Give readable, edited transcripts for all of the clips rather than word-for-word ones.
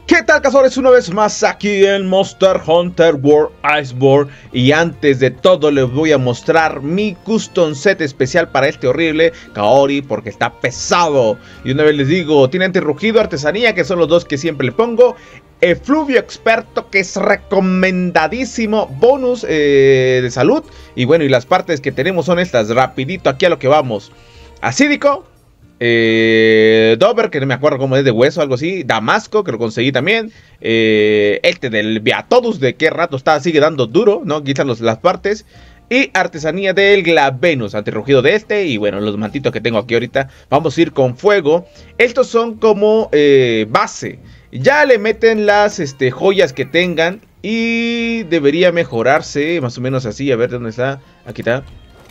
¿Qué tal, cazadores? Una vez más aquí en Monster Hunter World Iceborne. Y antes de todo les voy a mostrar mi custom set especial para este horrible Kaori, porque está pesado. Y una vez les digo, tiene antirrugido, artesanía, que son los dos que siempre le pongo. Efluvio experto, que es recomendadísimo. Bonus de salud. Y bueno, y las partes que tenemos son estas. Rapidito, aquí a lo que vamos. Acídico. Dover, que no me acuerdo cómo es, de hueso, algo así. Damasco, que lo conseguí también. Este del Beatodus, de qué rato está, sigue dando duro, ¿no? Quitan las partes. Y artesanía del Glavenus, antirrugido de este. Y bueno, los mantitos que tengo aquí ahorita. Vamos a ir con fuego. Estos son como base. Ya le meten las joyas que tengan. Y debería mejorarse, más o menos así. A ver dónde está. Aquí está.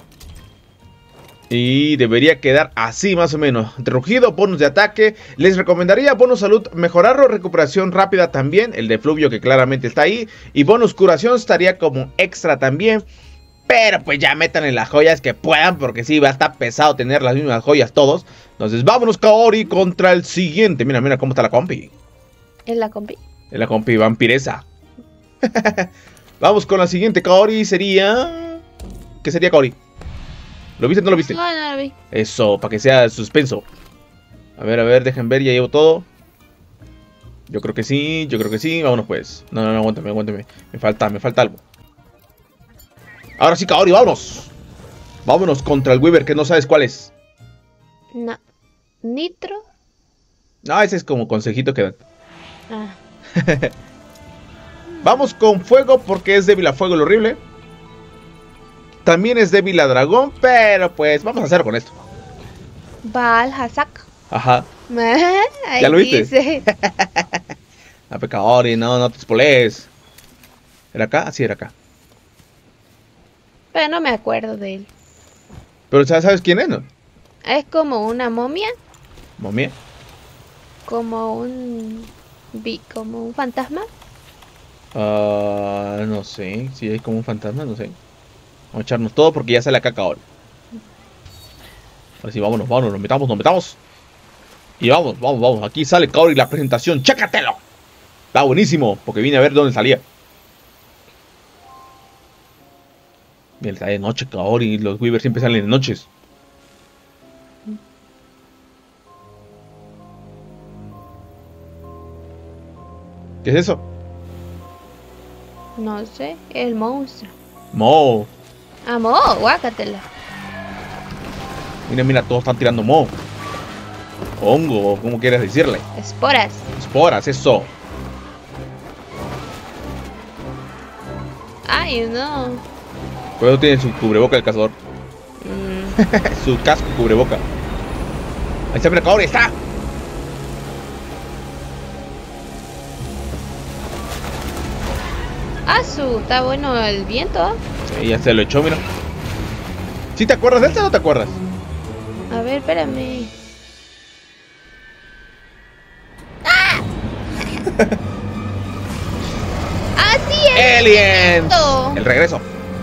Y debería quedar así más o menos. Rugido, bonus de ataque. Les recomendaría bonus salud, mejorarlo. Recuperación rápida también. El de fluvio que claramente está ahí. Y bonus curación estaría como extra también. Pero pues ya metan en las joyas que puedan. Porque sí, va a estar pesado tener las mismas joyas todos. Entonces vámonos, Kaori, contra el siguiente. Mira, mira cómo está la compi. ¿En la compi? En la compi vampiresa. Vamos con la siguiente, Kaori. Sería... ¿Qué sería, Kaori? ¿Lo viste o no lo viste? No, no lo vi. Eso, para que sea suspenso. A ver, dejen ver, ya llevo todo. Yo creo que sí, vámonos pues. No, aguántame. Me falta algo. Ahora sí, Kaori, vámonos. Vámonos contra el Weaver, que no sabes cuál es. No. ¿Nitro? No, ese es como consejito que dan. Ah. Vamos con fuego, porque es débil a fuego el horrible. También es débil a dragón, pero pues vamos a hacer con esto. Baal Hazak. Ajá. Ahí ¿Ya lo viste? dice. A Kaori, no te spoilees. ¿Era acá? Sí, era acá. Pero no me acuerdo de él. Pero ¿sabes quién es, no? Es como una momia. ¿Momia? Como un fantasma. No sé. Si es como un fantasma, no sé. Vamos a echarnos todo porque ya sale acá Kaori. Ahora sí, vámonos, nos metamos. Y vamos. Aquí sale Kaori la presentación. ¡Chécatelo! Está buenísimo, porque vine a ver dónde salía. Mira, está de noche Kaori. Los Weavers siempre salen de noches. ¿Qué es eso? No sé, el monstruo. Mo. Mo, guácatela. Mira, todos están tirando mo. Hongo, ¿cómo quieres decirle? Esporas. Esporas, eso. Ay, no. Por eso tiene su cubreboca el cazador. Su casco cubreboca. Ahí está, mira, Kaori, está. Está bueno el viento. Sí, ya se lo echó, mira. ¿Sí te acuerdas de esta o no te acuerdas? A ver, espérame. ¡Ah! ¡Ah, sí! ¡Aliens! El regreso.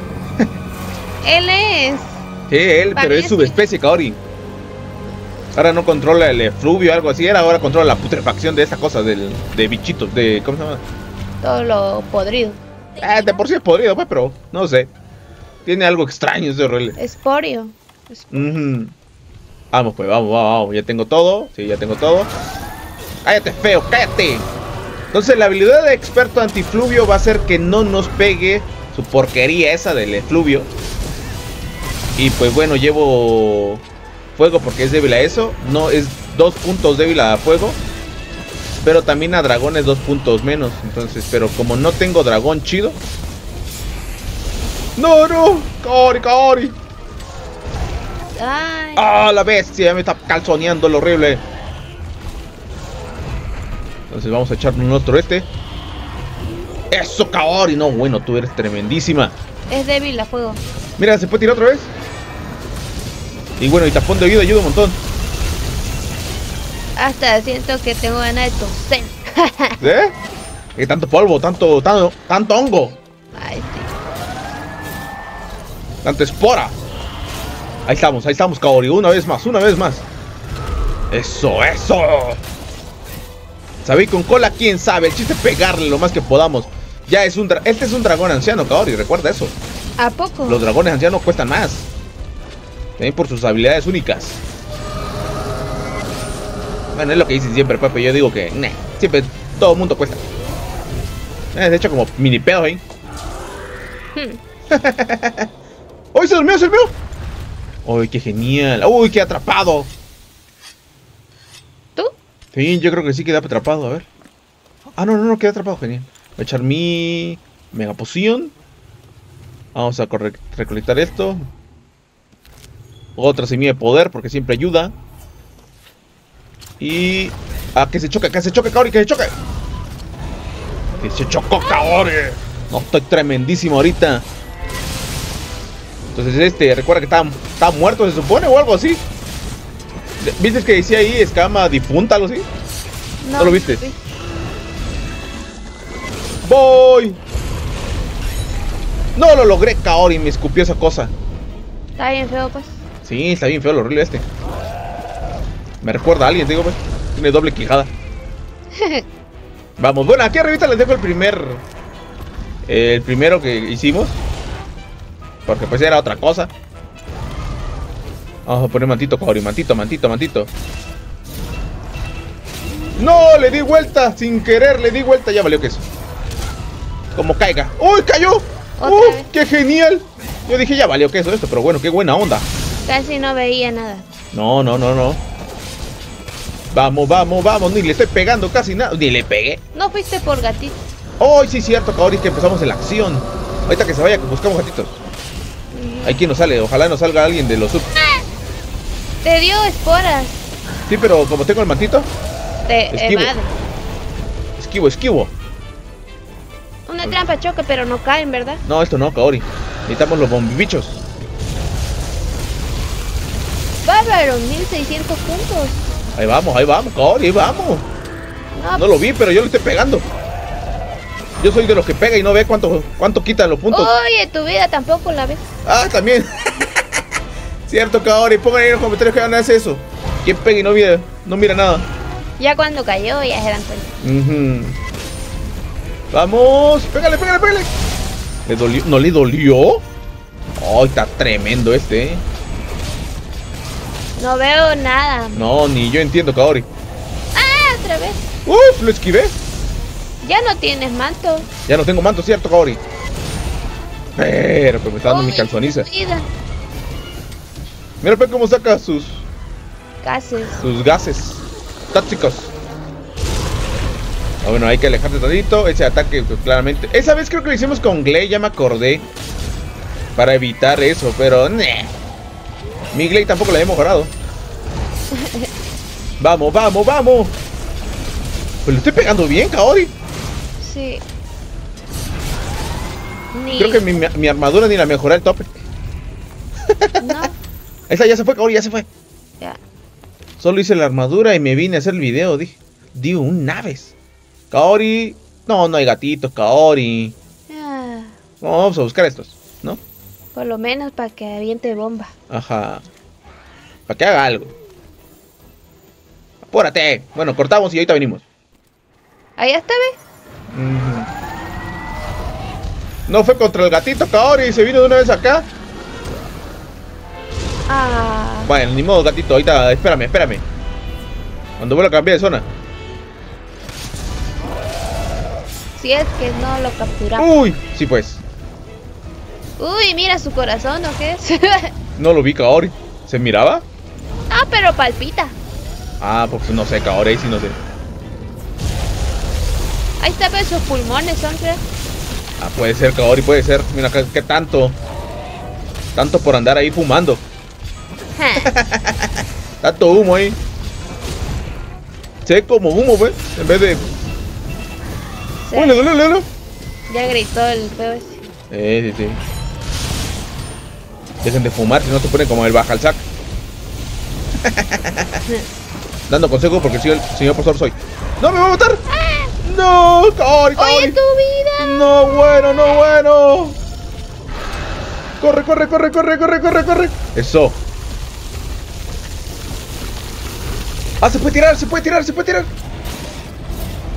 Él es. Sí, él, pero es subespecie, Kaori. Ahora no controla el efluvio o algo así. Ahora controla la putrefacción de esa cosa, de bichitos, de... ¿Cómo se llama? Todo lo podrido. De por sí es podrido, pues, pero no sé. Tiene algo extraño ese horrible. Esporio. Vamos, pues, vamos. Ya tengo todo. Sí, ya tengo todo. Cállate, feo, cállate. Entonces la habilidad de experto antifluvio va a hacer que no nos pegue su porquería esa del efluvio. Y pues bueno, llevo fuego porque es débil a eso. No, es 2 puntos débil a fuego. Pero también a dragones 2 puntos menos. Entonces, pero como no tengo dragón chido. No, Kaori. Ay. Ah, la bestia, me está calzoneando lo horrible. Entonces vamos a echarnos otro Eso, Kaori. No, bueno, tú eres tremendísima. Es débil a fuego. Mira, ¿se puede tirar otra vez? Y bueno, y tapón de vida ayuda un montón. Hasta siento que tengo ganas de toser. ¿Eh? ¿Qué tanto polvo? Tanto hongo. Ay, sí. Tanta espora. Ahí estamos, Kaori. Una vez más. Eso. Sabi con cola, quién sabe. El chiste es pegarle lo más que podamos. Ya es un este es un dragón anciano, Kaori, recuerda eso. ¿A poco? Los dragones ancianos cuestan más. También por sus habilidades únicas. Bueno, es lo que dicen siempre, Pepe. Yo digo que siempre todo el mundo cuesta. De hecho, como mini pedo ahí. ¡Uy, se durmió, se durmió! ¡Uy, qué genial! ¡Uy, qué atrapado! ¿Tú? Sí, yo creo que sí queda atrapado, a ver. Ah, no, queda atrapado, genial. Voy a echar mi mega poción. Vamos a recolectar esto. Otra semilla de poder, porque siempre ayuda. Y... ah, que se choque, Kaori, que se choque. Que se chocó, Kaori. No, estoy tremendísimo ahorita. Entonces recuerda que está muerto, se supone, o algo así. ¿Viste que decía ahí escama difunta, algo así? ¿No lo viste? Sí. ¡Voy! No lo logré, Kaori, me escupió esa cosa. Está bien feo, pues. Sí, está bien feo lo horrible este. Me recuerda a alguien, te digo, pues. Tiene doble quijada. Vamos, bueno, aquí arribita les dejo el primero que hicimos. Porque pues era otra cosa. Vamos a poner mantito, Kaori, mantito. ¡No! Le di vuelta, sin querer, le di vuelta. Ya valió que eso. Como caiga. ¡Uy, cayó! ¡Uf, qué genial! Yo dije, ya valió que eso esto, pero bueno, qué buena onda. Casi no veía nada. No. Vamos, ni le estoy pegando casi nada. Ni le pegué. No fuiste por gatito. ¡Oh, sí, cierto, Kaori, que empezamos en la acción! Ahorita que se vaya, que buscamos gatitos. Ahí quien nos sale, ojalá nos salga alguien de los sub. Te dio esporas. Sí, pero como tengo el mantito, Te esquivo. evade. Esquivo. Una trampa choque, pero no caen, ¿verdad? No, esto no, Kaori. Necesitamos los bombibichos. Bárbaro, 1600 puntos. Ahí vamos, Kaori, ahí vamos. No lo vi, pero yo le estoy pegando. Yo soy de los que pega y no ve cuánto quitan los puntos. Oye, tu vida tampoco la ves. Ah, también. Cierto, Kaori, pongan ahí en los comentarios que van a hacer eso. ¿Quién pega y no mira nada? Ya cuando cayó, ya se dan cuenta. Vamos, pégale. ¿Le dolió? ¿No le dolió? Oh, está tremendo este, No veo nada. No, ni yo entiendo, Kaori. ¡Ah, otra vez! ¡Uf! Lo esquivé. Ya no tienes manto. Ya no tengo manto, ¿cierto, Kaori? Pero pues me está dando mi calzoniza. Mira pues cómo saca sus gases tóxicos. Ah, bueno, hay que alejarte tantito. Ese ataque, pues, claramente. Esa vez creo que lo hicimos con Glade, ya me acordé. Para evitar eso, pero mi Glade tampoco la he mejorado. Vamos. Pues le estoy pegando bien, Kaori. Sí. Creo que mi armadura ni la mejoré al tope. No. Esa ya se fue, Kaori, ya se fue. Ya. Solo hice la armadura y me vine a hacer el video. Digo, un naves. Kaori. No hay gatitos, Kaori. Ah, Vamos a buscar estos, ¿no? por lo menos para que aviente bomba. Ajá. Para que haga algo. Apúrate. Bueno, cortamos y ahorita venimos. Ahí está, ve. No fue contra el gatito, Kaori. Se vino de una vez acá. Ah. Bueno, ni modo, gatito. Ahorita, espérame. Cuando vuelva a cambiar de zona. Si es que no lo capturamos. Uy, sí pues. Uy, mira su corazón, ¿o qué es? No lo vi, Kaori. ¿Se miraba? Ah, pero palpita. Ah, pues no sé, Kaori, ahí sí no sé. Ahí está, pues sus pulmones son, creo. Ah, puede ser, Kaori, puede ser. Mira, ¿qué tanto? Tanto por andar ahí fumando. Tanto humo ahí. Se ve como humo, pues. En vez de... Sí. Uy, le dolió. Ya gritó el feo ese. Sí. Dejen de fumar, si no se pone como el baja al sac. Dando consejos porque el señor profesor soy. ¡No, me va a matar! ¡No! ¡Kaori! ¡Oye, tu vida! ¡No, bueno! ¡Corre! Eso. Ah, se puede tirar.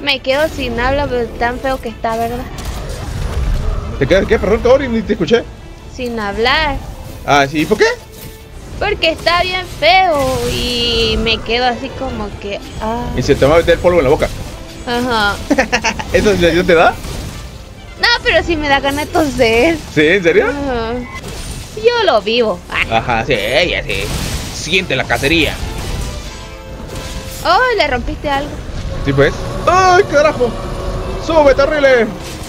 Me quedo sin habla, pero tan feo que está, ¿verdad? ¿Te quedas qué? Perdón, Kaori, ni te escuché. Sin hablar. Ah, sí, ¿por qué? Porque está bien feo y me quedo así como que... Ah. Y se te va a meter polvo en la boca. Ajá. ¿Esa sensación te da? No, pero sí me da ganas de toser. ¿Sí? ¿En serio? Ajá. Yo lo vivo. Ah. Ajá, sí, ella sí. Siente la cacería. Oh, le rompiste algo. Sí, pues. ¡Ay, carajo! ¡Sube, terrible!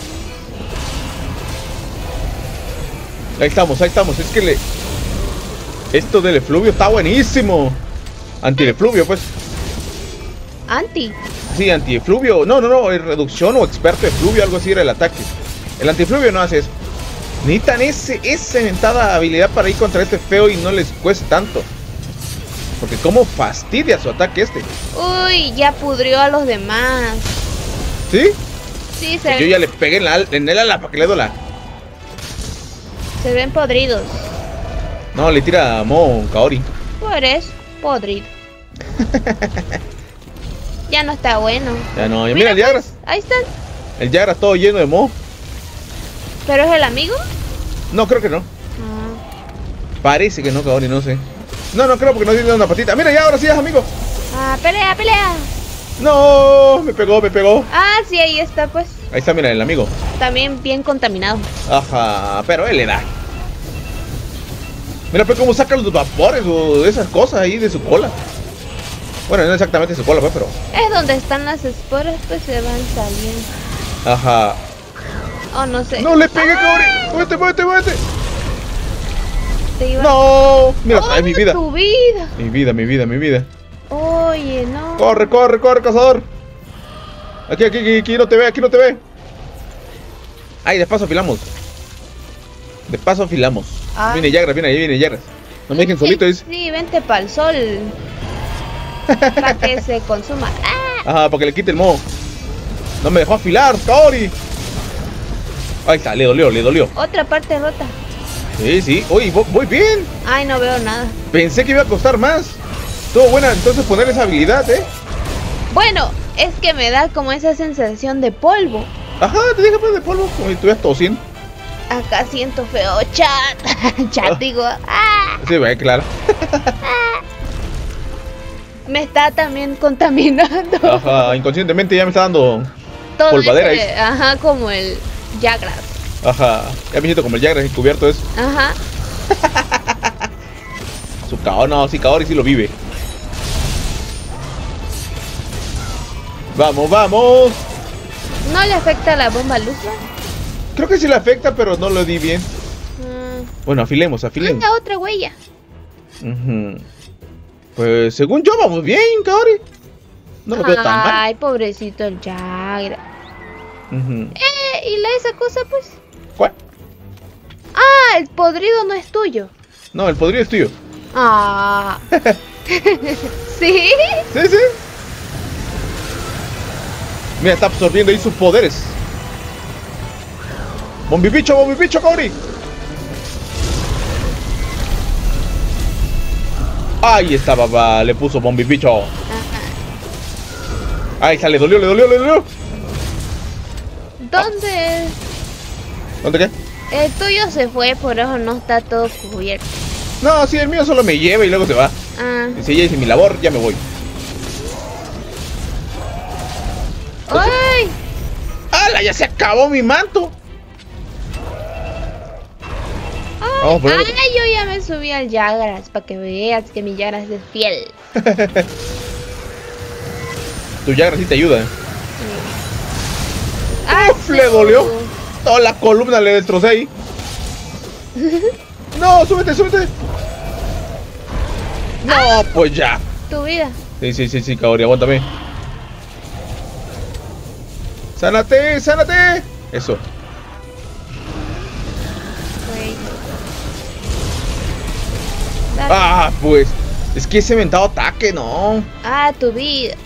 Ahí estamos, ahí estamos. Es que esto del efluvio está buenísimo. Anti-efluvio, pues. Anti. Sí, anti-efluvio. No, reducción o experto efluvio, algo así era el ataque. El anti-efluvio no hace eso. Necesitan esa inventada habilidad para ir contra este feo y no les cueste tanto. Porque cómo fastidia su ataque este. Uy, ya pudrió a los demás. ¿Sí? Sí, Yo ya le pegué en el ala para que le dola. se ven podridos. No, le tira a Mo Kaori. Por eso, podrido. Ya no está bueno. Ya no, mira el Yagras. Ahí están. El Yagras todo lleno de Mo. ¿Pero es el amigo? No, creo que no. Ah, Parece que no, Kaori, no sé. No creo porque no tiene una patita. Mira, ya ahora sí es amigo. pelea, pelea. No, me pegó. Ah, sí, ahí está, pues. Ahí está, mira, el amigo. También bien contaminado. Ajá, pero él le da. Mira, pues cómo saca los vapores o esas cosas ahí de su cola. Bueno, no exactamente su cola, pues, pero... Es donde están las esporas, pues se van saliendo. Ajá. Oh, no sé. No le pegué, Kaori. Muévete. Te iba... No. Mira, ¡Oh, ay, mi vida. tu vida! Mi vida. Oye, no. Corre, cazador. Aquí, no te ve. Ay, de paso afilamos. Ah. Viene Yagras. No me dejen solito, dice. Sí, vente pa'l sol. Para que se consuma. ¡Ah! Ajá, para que le quite el moho. No me dejó afilar, Kaori. Ahí está, le dolió. Otra parte rota. Sí. Oye, voy bien. Ay, no veo nada. Pensé que iba a costar más. Estuvo buena entonces poner esa habilidad, Bueno, es que me da como esa sensación de polvo. Ajá, te deja pues de polvo, como si estuvieras tosiendo. Acá siento feo, chat. Chat, digo. ¡Ah! Sí, ve, claro. Me está también contaminando. Ajá, inconscientemente ya me está dando Todo polvadera. ese, ajá, como el Yagras. Ajá, ya me siento como el Yagras encubierto eso. Ajá. Su Kaori, no, sí, Kaori sí lo vive. Vamos. ¿No le afecta la bomba luz? Creo que sí le afecta, pero no lo di bien. Bueno, afilemos. Anda, otra huella. Pues según yo vamos bien, Kaori. No lo veo tan mal. Ay, pobrecito el Yagras. ¿Y esa cosa, pues? ¿Cuál? Ah, el podrido no es tuyo. No, el podrido es tuyo. Ah. ¿Sí? Sí. Mira, está absorbiendo ahí sus poderes. Bombipicho, Kaori. Ahí está, papá. Le puso bombipicho. Ahí está, le dolió. ¿Dónde? ¿Dónde qué? El tuyo se fue, por eso no está todo cubierto. No, sí, el mío solo me lleva y luego se va. Ah. Y si ya hice mi labor, ya me voy. ¡Ay! ¡Hala! Ya se acabó mi manto. Ay, yo ya me subí al Yagras para que veas que mi Yagras es fiel. Tu Yagras sí te ayuda. Ay, ¡Uf! Le dolió. Toda la columna le destrocé ahí. No, súbete. No, pues ya. Tu vida. Sí, Kaori, aguántame. ¡Sánate! Eso. Ah, pues. Es que ese mentado ataque, no. Ah, tu vida.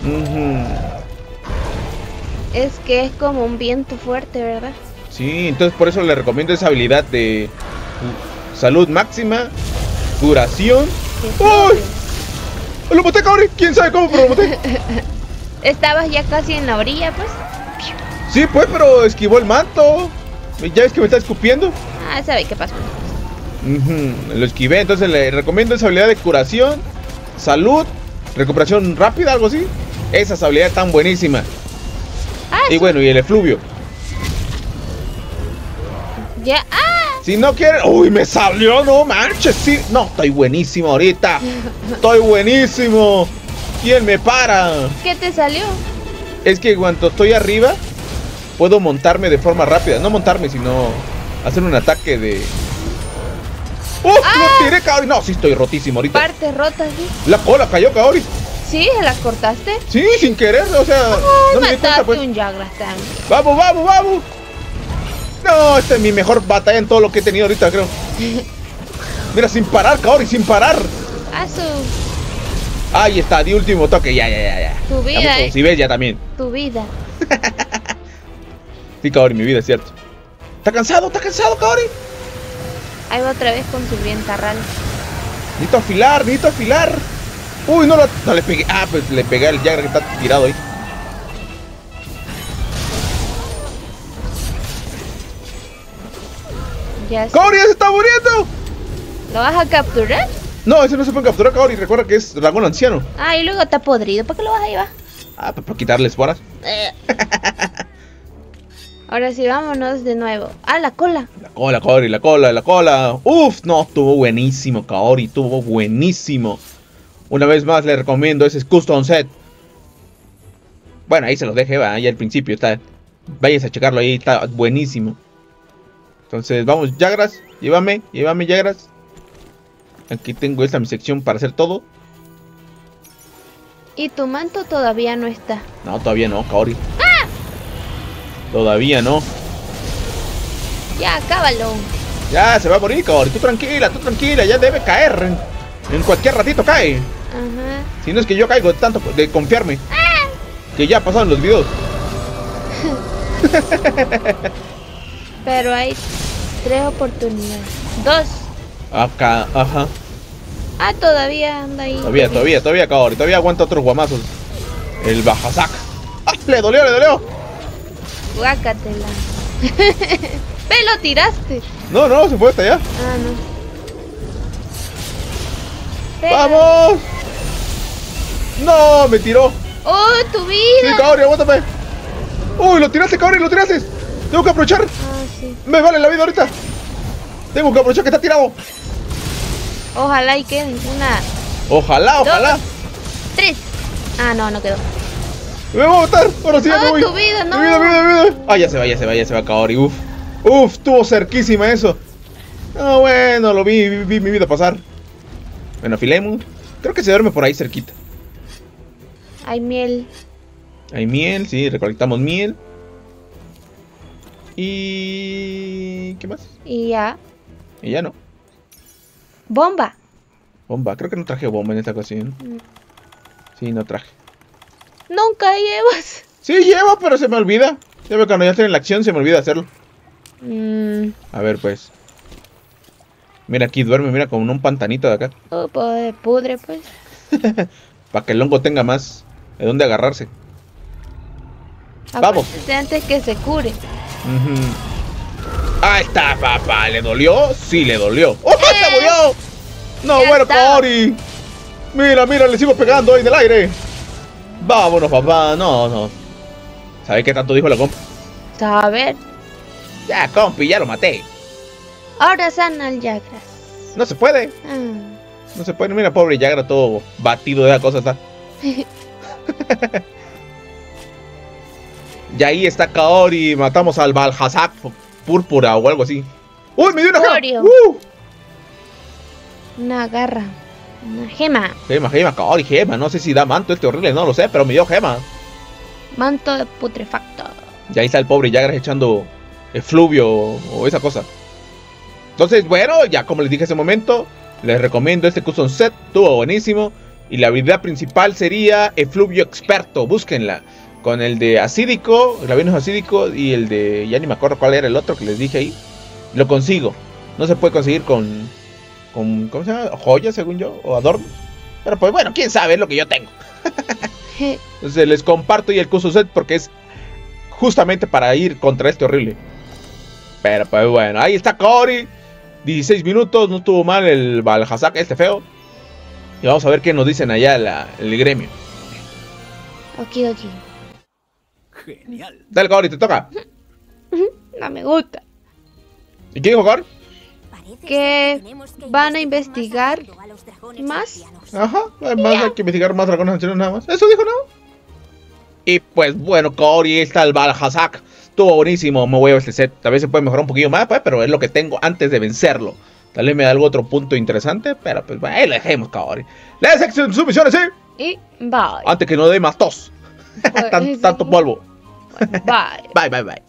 Es que es como un viento fuerte, ¿verdad? Sí, entonces por eso le recomiendo esa habilidad de salud máxima, duración. ¡Ay! ¡Lo maté, Kaori! ¿Quién sabe cómo, pero lo maté? Estabas ya casi en la orilla, pues. Sí, pues, pero esquivó el manto. ¿Ya ves que me está escupiendo? Ah, sabe qué pasó. Lo esquivé, entonces le recomiendo esa habilidad de curación, salud, recuperación rápida, algo así. Esas habilidades tan buenísimas. Y bueno, y el efluvio. Ya, Si no quiere... Uy, me salió, no manches, sí. No, estoy buenísimo ahorita. Estoy buenísimo. ¿Quién me para? ¿Qué te salió? Es que cuando estoy arriba, puedo montarme de forma rápida. No montarme, sino hacer un ataque de... ¡Uf! ¡Lo tiré, Kaori! No, sí estoy rotísimo ahorita. Partes rotas, ¿sí? La cola cayó, Kaori. ¿Sí? ¿Se las cortaste? Sí, sin querer, o sea... no me di cuenta, Mataste pues. un Jagras también. ¡Vamos, vamos, vamos! No, esta es mi mejor batalla en todo lo que he tenido ahorita, creo. Mira, sin parar, Kaori, sin parar. Ahí está, di último toque, ya. Tu vida, Si ves, ya también. Tu vida. Sí, Kaori, mi vida, es cierto. ¿Está cansado, Kaori? Ahí va otra vez con su brientarral. Necesito afilar. Uy, no le pegué. Ah, pues le pegué al Jagras que está tirado ahí. ¡Kaori, ya se está muriendo! ¿Lo vas a capturar? No, ese no se puede capturar, Kaori. Recuerda que es dragón anciano. Ah, y luego está podrido. ¿Para qué lo vas a llevar? Ah, pues para quitarle esporas. Ahora sí, vámonos de nuevo. Ah, la cola. La cola, Kaori, la cola. Uf, no, estuvo buenísimo, Kaori. Estuvo buenísimo. Una vez más le recomiendo ese custom set. Bueno, ahí se los dejé, ahí al principio está. Vayas a checarlo ahí, está buenísimo. Entonces, vamos, Jagras, llévame, Jagras. Aquí tengo esta mi sección para hacer todo. Y tu manto todavía no está. No, todavía no, Kaori. ¡Ah! Todavía no. Ya, acábalo. Ya, se va a morir, Kaori. Tú tranquila, ya debe caer. En cualquier ratito cae. Ajá. Si no es que yo caigo de tanto de confiarme. Que ya pasaron los videos. Pero hay 3 oportunidades. 2. Acá, ajá. Ah, todavía anda ahí. Todavía, Kaori. Todavía aguanta otros guamazos. El Bajasak. ¡Ah! Le dolió. Guácatela. ¡Ve, lo tiraste! No, se fue hasta allá. Ah, no. Pero... ¡Vamos! ¡No! Me tiró. ¡Oh, tu vida! Sí, Kaori, aguántame. ¡Uy, lo tiraste, Kaori, lo tiraste! Tengo que aprovechar. Ah, sí. Me vale la vida ahorita. Tengo que aprovechar que está tirado. Ojalá y queden una. Ojalá. 2, 3. Ah, no quedó. Me voy a botar. Ahora sí ya me voy. Tu vida, no. Mi vida. Ah, ya se va, Kaori. Uf, estuvo cerquísima eso. Ah, bueno, lo vi mi vida pasar. Bueno, afilemos. Creo que se duerme por ahí cerquita. Hay miel. Hay miel, sí, recolectamos miel. Y... ¿qué más? Y ya. Y ya no. Bomba. Creo que no traje bomba en esta ocasión. Sí, no traje. Nunca llevas. Sí, llevo, pero se me olvida. Ya veo, cuando ya estoy en la acción se me olvida hacerlo. A ver, pues. Mira, aquí duerme, mira, como en un pantanito de acá. Oh, pues pudre, pues. Para que el hongo tenga más de dónde agarrarse. Vamos. Antes que se cure. Ahí está, papá. ¿Le dolió? Sí, le dolió. ¡Oh, se murió! No, Ya bueno, está. Kaori. Mira, le sigo pegando ahí del aire. Vámonos, papá. No. ¿Sabes qué tanto dijo la compa? A ver. Ya, compi, ya lo maté. Ahora sana al Jagras. No se puede. No se puede. Mira, pobre Jagras, todo batido de esa cosa está. Y ahí está Kaori. Matamos al Bajasak púrpura o algo así. ¡Uy, me dio una gema! Una garra. Una gema. Gema, Kaori, gema. No sé si da manto este horrible, no lo sé, pero me dio gema. Manto de putrefacto. Y ahí está el pobre Jagras echando efluvio o esa cosa. Entonces, bueno, ya como les dije hace un momento, les recomiendo este custom set. Estuvo buenísimo. Y la habilidad principal sería efluvio experto. Búsquenla. Con el de acídico, el veneno acídico y el de... ya ni me acuerdo cuál era el otro que les dije ahí. Lo consigo. No se puede conseguir con ¿cómo se llama? Joyas, según yo, o adornos. Pero pues bueno, quién sabe, es lo que yo tengo. Entonces les comparto y el custom set porque es justamente para ir contra este horrible. Pero pues bueno, ahí está Kaori. 16 minutos, no estuvo mal el Balhazak este feo. Y vamos a ver qué nos dicen allá el gremio. Okidoki. Genial. Dale, Kaori, te toca. No me gusta. ¿Y qué dijo Kaori? Que van a investigar más. Ajá, además hay que investigar más dragones ancianos nada más. Eso dijo, ¿no? Y pues bueno, Kaori, está el Balhazak. Estuvo buenísimo, me voy a este set. Tal vez se puede mejorar un poquillo más, pues, pero es lo que tengo antes de vencerlo. Tal vez me da algún otro punto interesante, pero pues bueno, ahí le dejemos, Kaori. Let's execute sus misiones, ¿sí? Y bye. Antes que no dé más tos. Tanto polvo. Bye. Bye, bye, bye.